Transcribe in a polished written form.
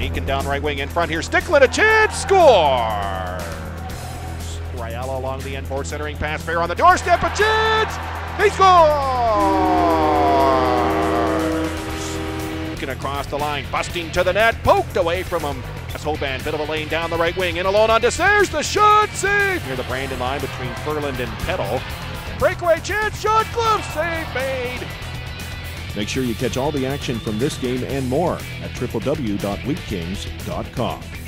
Deacon down right wing in front here. Sticklin, a chance, scores! Riella along the end board, centering pass, fair on the doorstep, a chance! He scores! Deacon across the line, busting to the net, poked away from him. That's Hoban, bit of a lane down the right wing, in alone on Desairs, the shot, save! Near the Brandon line between Furland and Petal. Breakaway chance, shot, glove, save made! Make sure you catch all the action from this game and more at www.wheatkings.com.